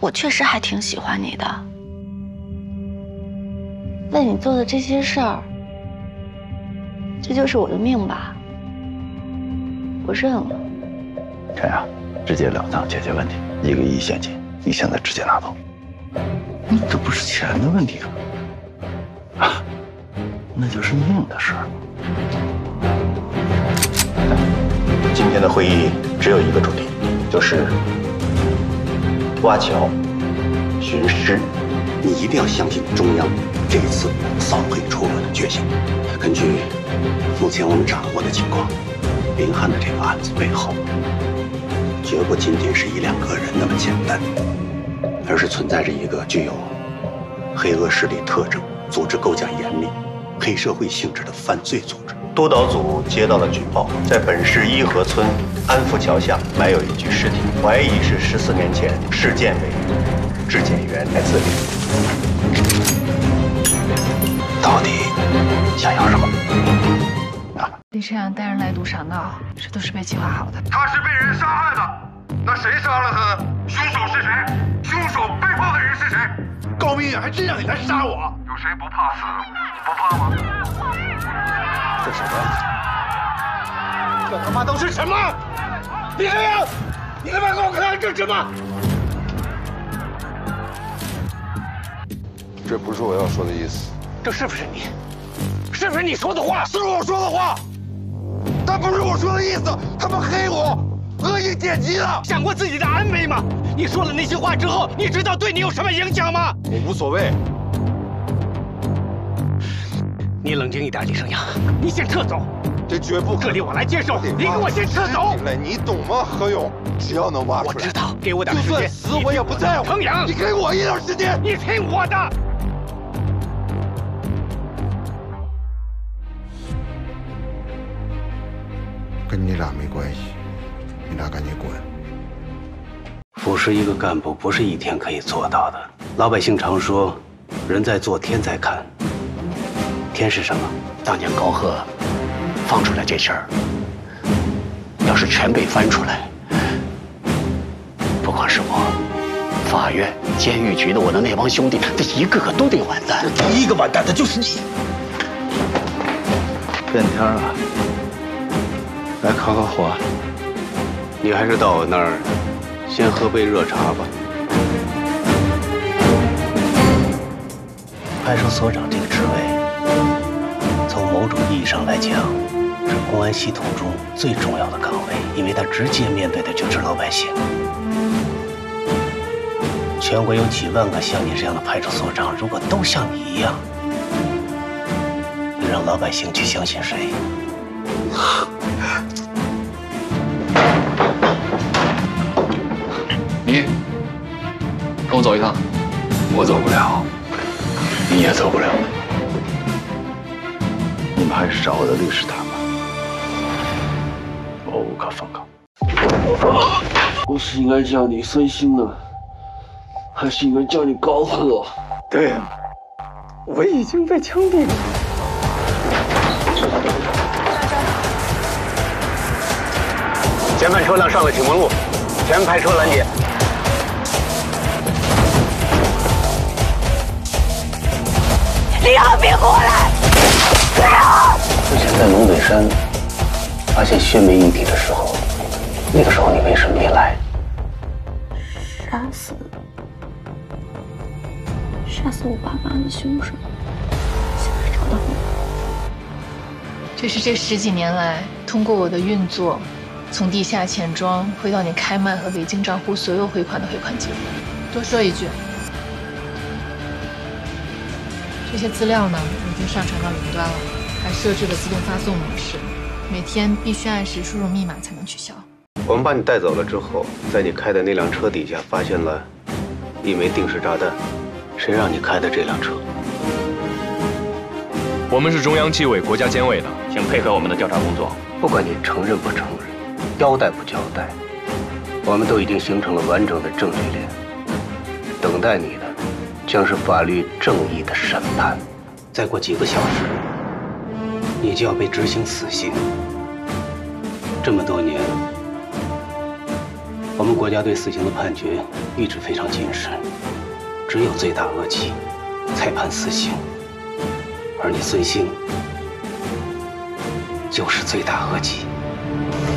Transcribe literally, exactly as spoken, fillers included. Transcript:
我确实还挺喜欢你的。为你做的这些事儿，这就是我的命吧。我认了。 陈阳，直截了当解决问题，一个亿现金，你现在直接拿走。你这不是钱的问题啊，啊，那就是命的事儿。今天的会议只有一个主题，就是挖桥、寻尸。 你一定要相信中央这一次扫黑除恶的决心。根据目前我们掌握的情况，林汉的这个案子背后，绝不仅仅是一两个人那么简单，而是存在着一个具有黑恶势力特征、组织构架严密、黑社会性质的犯罪组织。 督导组接到了举报，在本市伊河村安福桥下埋有一具尸体，怀疑是十四年前市建委质检员来自理。 到底想要什么？啊！ 李晨阳带人来赌傻闹，这都是被计划好的。 他是被人杀害的，那谁杀了他呢？凶手是谁？凶手背后的人是谁？高明远还真让你来杀我！有谁不怕死？不怕吗？ 这什么？ 这他妈都是什么？李晨阳，你他妈给我看这什么？ 这不是我要说的意思。 这是不是你？是不是你说的话？是我说的话，但不是我说的意思。他们黑我，恶意点击了。想过自己的安危吗？你说了那些话之后，你知道对你有什么影响吗？ 我无所谓。 你冷静一点，李成阳，你先撤走。 这绝不可能。 这里我来接手，你给我先撤走。 来，你懂吗，何勇？只要能挖出来， 我知道，给我点时间。 就算死我也不在乎。 程阳， 你给我一点时间。 你听我的。 跟你俩没关系，你俩赶紧滚。 腐蚀一个干部不是一天可以做到的。老百姓常说，人在做，天在看。天是什么？当年高贺放出来这事儿，要是全被翻出来，不光是我，法院、监狱局的我的那帮兄弟，这一个个都得完蛋。 第一个完蛋的就是你。变天了，来烤烤火。 你还是到我那儿先喝杯热茶吧。派出所长这个职位，从某种意义上来讲，是公安系统中最重要的岗位，因为他直接面对的就是老百姓。全国有几万个像你这样的派出所长，如果都像你一样，你让老百姓去相信谁？ 你跟我走一趟。 我走不了，你也走不了。你们还是找我的律师谈吧，我无可奉告。 我是应该叫你孙兴呢，还是应该叫你高贺？ 对呀，我已经被枪毙了。 前排车辆上了启蒙路，前排车拦截。 李浩，别过来！李浩！ 之前在龙嘴山发现血霉遗体的时候，那个时候你为什么没来？ 杀死，杀死我爸妈的凶手，现在找到我。 这是这十几年来通过我的运作，从地下钱庄汇到你开曼和北京账户所有汇款的汇款记录。多说一句，这些资料呢已经上传到云端了，还设置了自动发送模式，每天必须按时输入密码才能取消。 我们把你带走了之后，在你开的那辆车底下发现了一枚定时炸弹，谁让你开的这辆车？ 我们是中央纪委国家监委的，请配合我们的调查工作。 不管你承认不承认，交代不交代，我们都已经形成了完整的证据链，等待你的将是法律正义的审判。再过几个小时，你就要被执行死刑。这么多年， 我们国家对死刑的判决一直非常谨慎，只有罪大恶极才判死刑。而你孙兴就是罪大恶极。